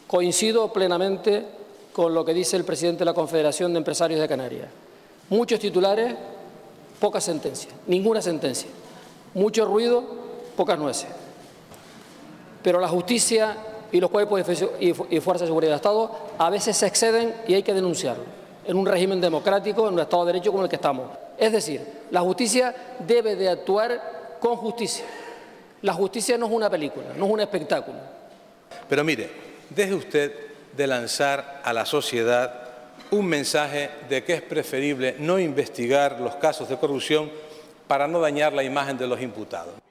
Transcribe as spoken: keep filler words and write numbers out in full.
Coincido plenamente con lo que dice el presidente de la Confederación de Empresarios de Canarias. Muchos titulares, pocas sentencias, ninguna sentencia. Mucho ruido, pocas nueces. Pero la justicia y los cuerpos y fuerzas de seguridad del Estado a veces se exceden y hay que denunciarlo, en un régimen democrático, en un Estado de Derecho como el que estamos. Es decir, la justicia debe de actuar con justicia. La justicia no es una película, no es un espectáculo. Pero mire, deje usted de lanzar a la sociedad un mensaje de que es preferible no investigar los casos de corrupción para no dañar la imagen de los imputados.